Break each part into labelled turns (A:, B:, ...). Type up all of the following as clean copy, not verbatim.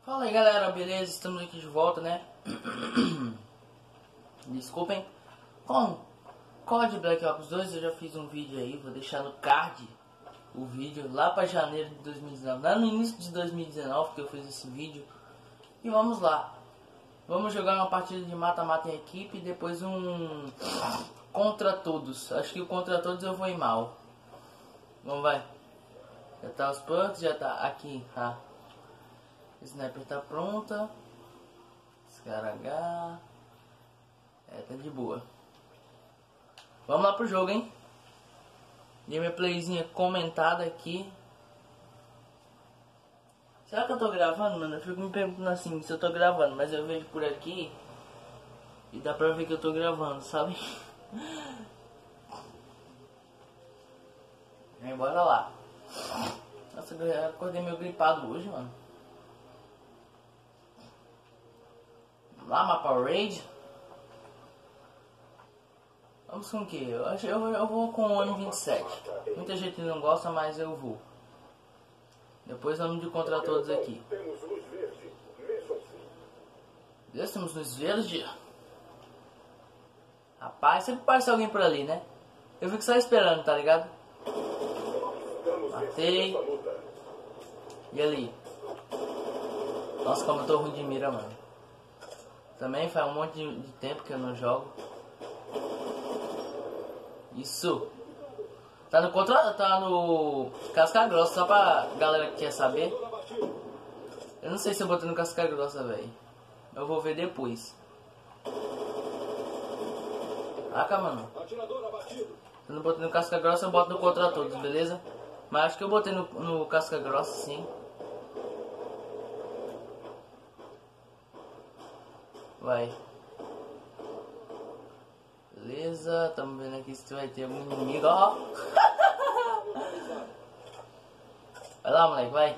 A: Fala aí galera, beleza? Estamos aqui de volta, né? Desculpem. Com COD Black Ops 2 eu já fiz um vídeo aí, vou deixar no card o vídeo lá para janeiro de 2019, lá no início de 2019 que eu fiz esse vídeo. E vamos lá. Vamos jogar uma partida de mata-mata em equipe e depois um contra todos. Acho que o contra todos eu vou ir mal. Vamos, vai. Já tá os perks, já tá aqui, tá? Sniper tá pronta. ScarH. Tá de boa. Vamos lá pro jogo, hein? Gameplayzinha comentada aqui. Será que eu tô gravando, mano? Eu fico me perguntando assim se eu tô gravando, mas eu vejo por aqui e dá pra ver que eu tô gravando, sabe? E bora lá. Nossa, eu acordei meio gripado hoje, mano. Vamos lá, mapa raid. Vamos com o que? Eu vou com o M27. Muita gente não gosta, mas eu vou. Depois vamos de contra todos aqui. Deus, temos luz verde. Rapaz, sempre parece alguém por ali, né? Eu fico só esperando, tá ligado? Matei. E ali? Nossa, como eu tô ruim de mira, mano. Também faz um monte de tempo que eu não jogo. Isso. Tá no casca grossa, só pra galera que quer saber. Eu não sei se eu botei no casca grossa, velho. Eu vou ver depois. Caraca, mano. Se eu não botei no casca grossa, eu boto no contra todos, beleza? Mas acho que eu botei no casca grossa, sim. Vai. Beleza, estamos vendo aqui se vai ter algum inimigo, ó. Vai lá, moleque, vai.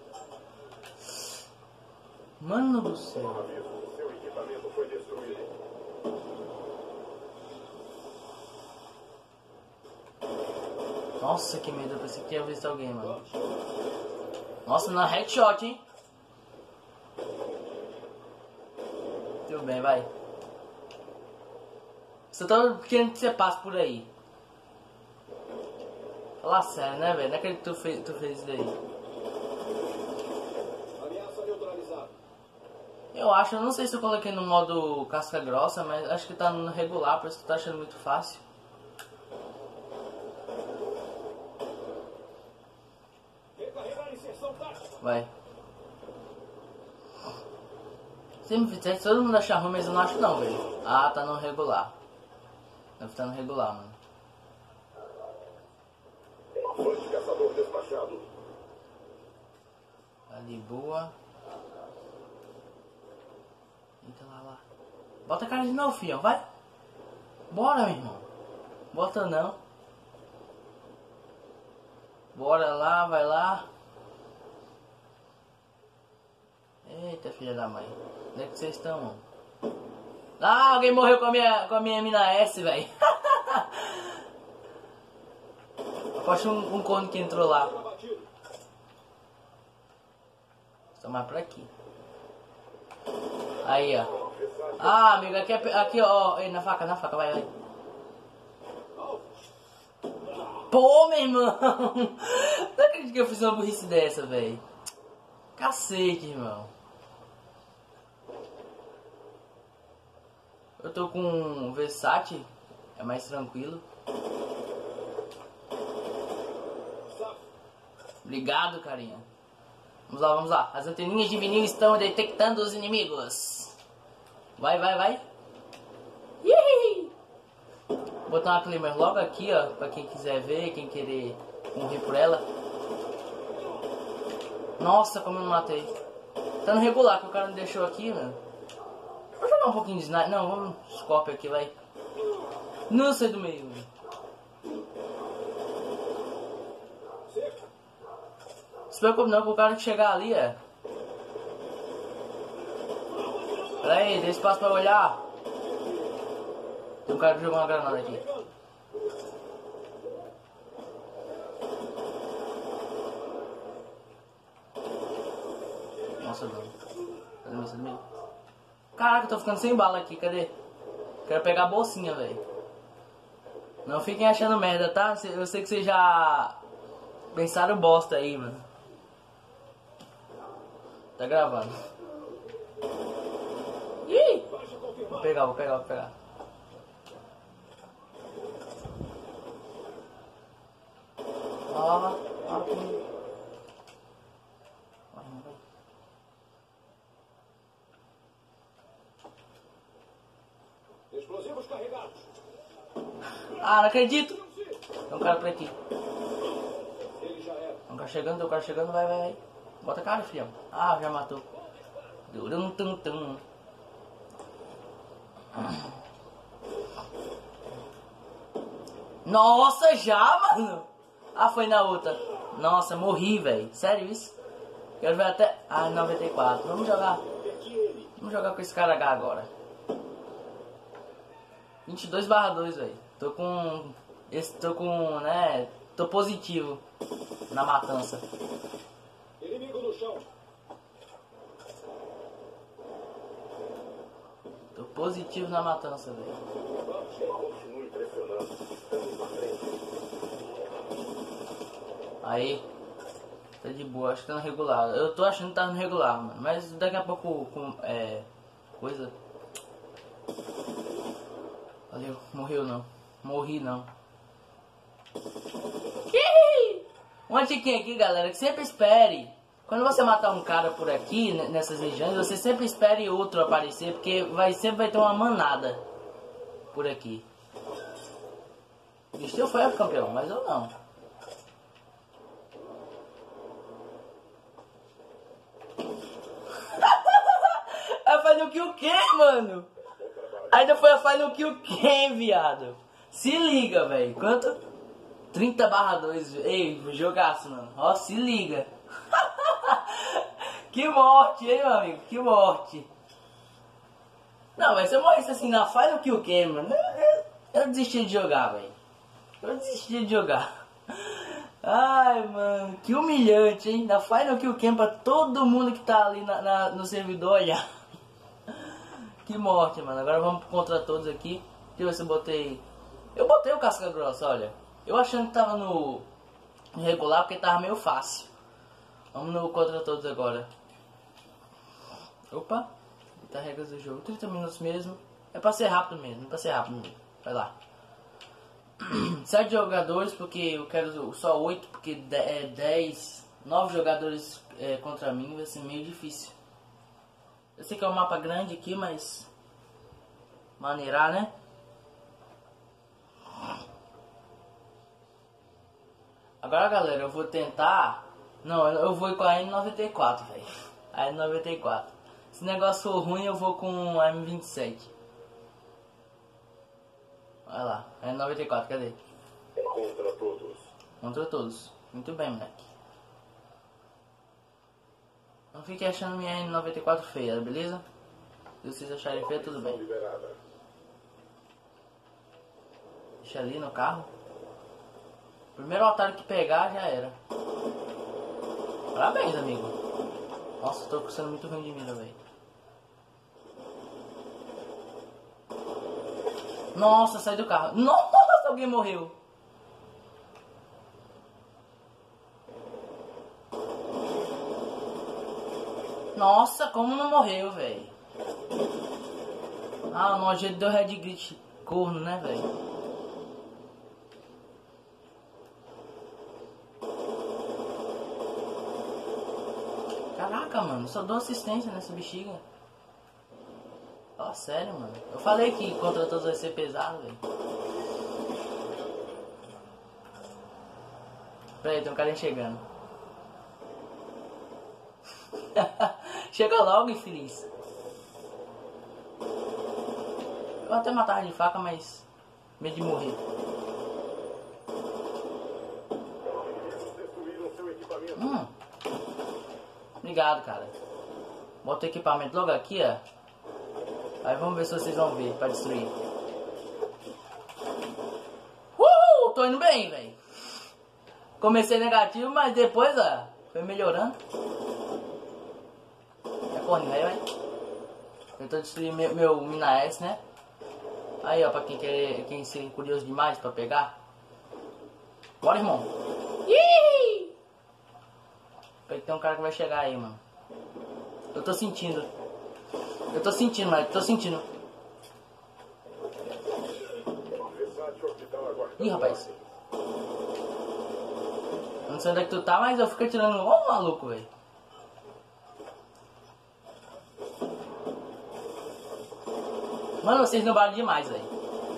A: Mano do céu. Nossa, que medo, eu pensei que tinha visto alguém, mano. Nossa, na headshot, hein. Tudo bem, vai. Só tô querendo que você passe por aí. Fala sério, né, velho? Não acredito que tu fez isso daí. Eu acho, eu não sei se eu coloquei no modo casca grossa, mas acho que tá no regular, por isso que tu tá achando muito fácil. Vai. Sempre todo mundo acha ruim, mas eu não acho não, velho. Ah, tá no regular. Deve estar no regular, mano.
B: Caçador despachado.
A: Ali, boa. Eita, lá. Bota a cara de novo, filho, vai. Bora, meu irmão. Bota não. Bora lá, vai lá. Eita, filha da mãe. Onde é que vocês estão, mano? Ah, alguém morreu com a minha mina S, velho. Aposto um corno que entrou lá. Estou mais por aqui. Aí, ó. Ah, amigo, aqui, ó. Ei, na faca, vai. Pô, meu irmão. Não acredito que eu fiz uma burrice dessa, velho. Cacete, irmão. Eu tô com um Versace, é mais tranquilo. Obrigado, carinha. Vamos lá. As anteninhas de vinil estão detectando os inimigos. Vai. Ih! Vou botar uma Claymore logo aqui, ó, pra quem quiser ver, quem querer morrer por ela. Nossa, como eu não matei. Tá no regular, que o cara me deixou aqui, mano. Vou jogar um pouquinho de sniper. Não, vamos Scorpio aqui, vai. Não sai do meio. Se preocupe não, que o cara que chegar ali é. Pera aí, dê espaço pra olhar. Tem um cara que jogou uma granada aqui. Nossa, mano. Cadê meu? Caraca, eu tô ficando sem bala aqui, cadê? Quero pegar a bolsinha, velho. Não fiquem achando merda, tá? Eu sei que vocês já pensaram bosta aí, mano. Tá gravando. Ih! Vou pegar. Aqui.
B: Explosivos carregados.
A: Ah, não acredito. Tem um cara por aqui.
B: Ele já era.
A: Tem um cara chegando, vai. Bota a cara, filhão. Ah, já matou. Tum. Nossa, já, mano? Ah, foi na outra. Nossa, morri, velho. Sério isso? Quero ver até... Ah, 94. Vamos jogar com esse cara H agora. 22/2, velho. Tô com, né? Tô positivo na matança.
B: Inimigo no chão.
A: Tô positivo na matança, velho.
B: Continue pressionando. Estamos na frente.
A: Aí. Tá de boa, acho que tá no regular. Eu tô achando que tá no regular, mano. Mas daqui a pouco, coisa... Valeu, morri não. Uma diquinha aqui, galera, que sempre espere. Quando você matar um cara por aqui, nessas regiões, você sempre espere outro aparecer, porque sempre vai ter uma manada por aqui. O Steel foi campeão, mas eu não. A Final Kill quem, mano? Ainda foi a Final Kill quem, viado? Se liga, velho. Quanto? 30/2. Ei, jogaço, mano. Ó, se liga. Que morte, hein, meu amigo? Que morte. Não, mas se eu morresse assim na Final Kill quem, mano? Eu desisti de jogar, velho. Ai, mano, que humilhante, hein? Na Final Kill Cam pra todo mundo que tá ali no servidor olhar. Que morte, mano. Agora vamos contra todos aqui. Deixa eu ver se eu botei... Eu botei o casca grossa, olha. Eu achando que tava no regular porque tava meio fácil. Vamos no contra todos agora. Opa. Tá regras do jogo. 30 minutos mesmo. É pra ser rápido mesmo. Vai lá. 7 jogadores, porque eu quero só 8, porque 9 jogadores contra mim vai ser meio difícil. Eu sei que é um mapa grande aqui, mas maneirar, né? Agora, galera, eu vou tentar... Não, eu vou com a N94, velho. A N94. Se o negócio for ruim, eu vou com a M27. Olha lá, é 94, cadê? Contra todos. Muito bem, moleque. Não fique achando minha N94 feia, beleza? Se vocês acharem feia, tudo bem. Deixa ali no carro. Primeiro otário que pegar, já era. Parabéns, amigo. Nossa, tô sendo muito ruim de mira, velho. Nossa, sai do carro. Nossa, alguém morreu. Nossa, como não morreu, velho? Ah, o nojento deu red glitch. Corno, né, velho? Caraca, mano, só dou assistência nessa bexiga. Ó, sério, mano. Eu falei que contra todos vai ser pesado, velho. Peraí, tem um cara chegando. Chega logo, infeliz. Eu até matava de faca, mas medo de morrer. Obrigado, cara. Bota o equipamento logo aqui, ó. Aí vamos ver se vocês vão ver pra destruir. Tô indo bem, velho. Comecei negativo, mas depois, ó, foi melhorando. corne, velho. Eu tô destruindo meu Mina S, né? Aí, ó, pra quem ser curioso demais pra pegar. Bora, irmão. Ih! Tem um cara que vai chegar aí, mano. Eu tô sentindo, mano. Tô sentindo. Ih, rapaz. Eu não sei onde é que tu tá, mas eu fico atirando. Ô, maluco, velho. Mano, vocês não batem demais, velho.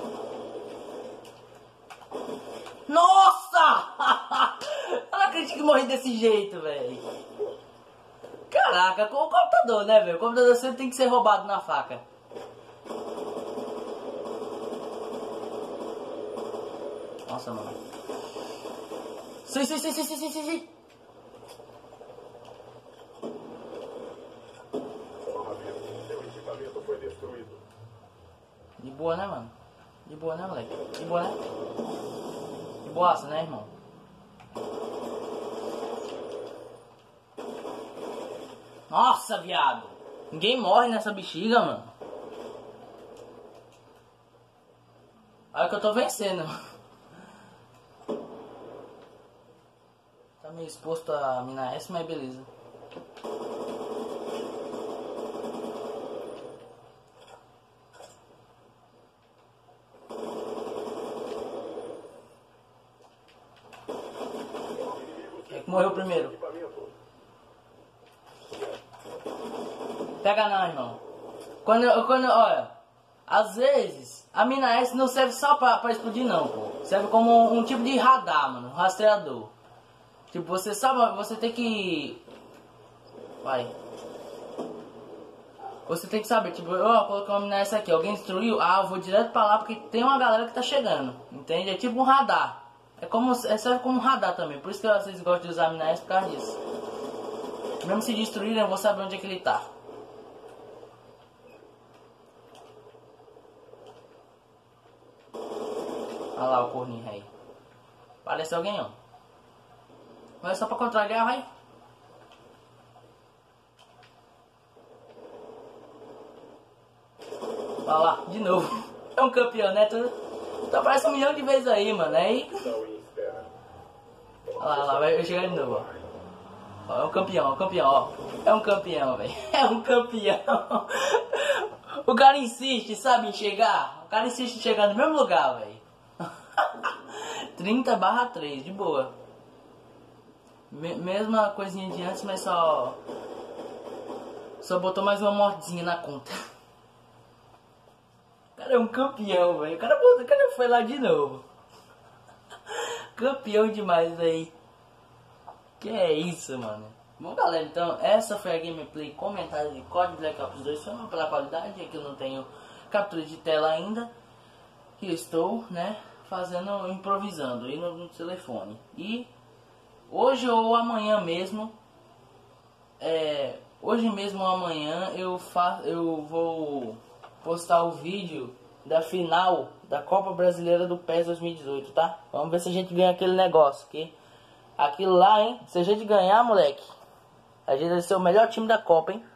A: Nossa! Eu não acredito que morri desse jeito, velho. Caraca, com o computador, né, velho? O computador sempre tem que ser roubado na faca. Nossa, mano. Sim. De boa, né, mano? De boa, né, moleque? De boa, né? De boaça, né, irmão? Nossa, viado! Ninguém morre nessa bexiga, mano. Olha que eu tô vencendo. Tá meio exposto a Mina S, mas beleza. Quem é que morreu primeiro? Pega não, irmão. Olha, às vezes a Mina S não serve só pra explodir não, pô. Serve como um tipo de radar, mano, um rastreador. Tipo, você sabe, você tem que... Vai. Você tem que saber, tipo, ó, coloquei uma Mina S aqui, alguém destruiu, eu vou direto pra lá porque tem uma galera que tá chegando, entende? É tipo um radar. Serve como um radar também, por isso que vocês gostam de usar a Mina S por causa disso. Mesmo se destruírem, eu vou saber onde é que ele tá. Olha lá o corninho aí. Parece alguém, ó. Mas só pra contrariar, vai. Olha lá, de novo. É um campeão, né? Tu aparece 1 milhão de vezes aí, mano. Aí. Olha lá, vai chegar de novo, ó. É um campeão, ó. É um campeão, velho. É um campeão. O cara insiste, sabe, em chegar. O cara insiste em chegar no mesmo lugar, velho. 30/3, de boa. Mesma coisinha de antes, mas só botou mais uma mortezinha na conta. O cara é um campeão, velho. O cara foi lá de novo. Campeão demais, velho. Que é isso, mano. Bom, galera, então essa foi a gameplay comentada de COD Black Ops 2. Foi uma pela qualidade, é que eu não tenho captura de tela ainda. Que eu estou, né, improvisando aí no telefone. E hoje ou amanhã mesmo, hoje mesmo ou amanhã eu vou postar o vídeo da final da Copa Brasileira do PES 2018, tá? Vamos ver se a gente ganha aquele negócio, aquilo lá, hein? Se a gente ganhar, moleque, a gente vai ser o melhor time da Copa, hein?